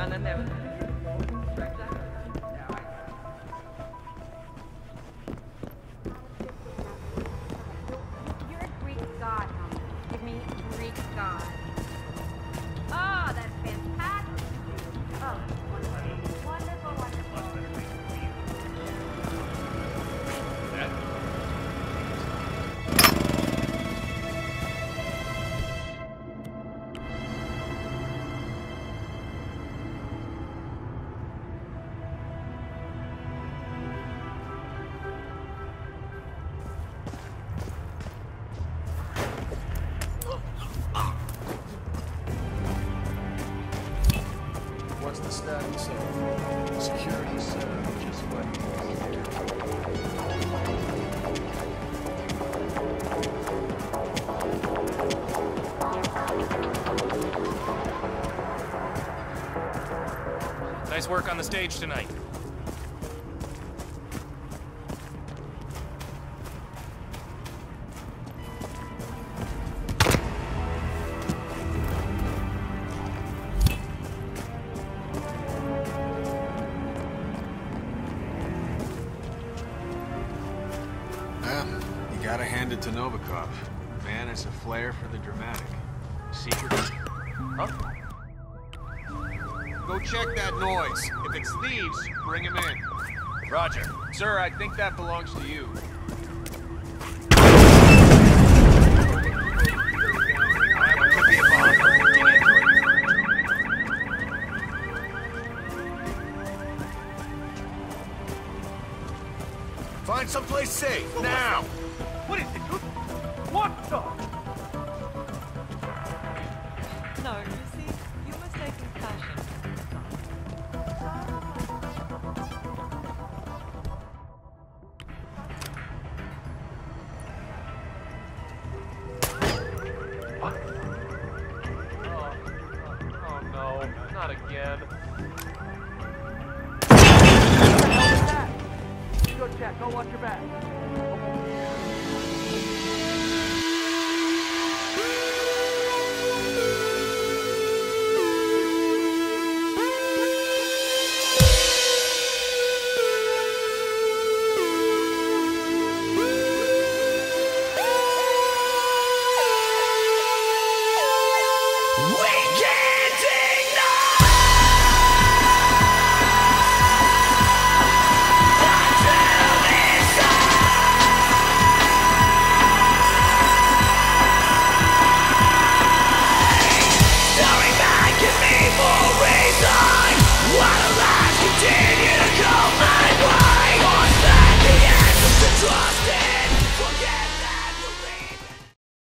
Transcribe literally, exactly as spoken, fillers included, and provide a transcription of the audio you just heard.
Nice work on the stage tonight. Well, you gotta hand it to Novikov. Man, it's a flair for the dramatic. Secret. Huh? Go check that noise. If it's thieves, bring them in. Roger. Sir, I think that belongs to you. That could be a bomb. Dig into it. Find someplace safe, now! What is it? What the? No, you see, you must take compassion. What? Oh, oh no, not again. Go check, go watch your back.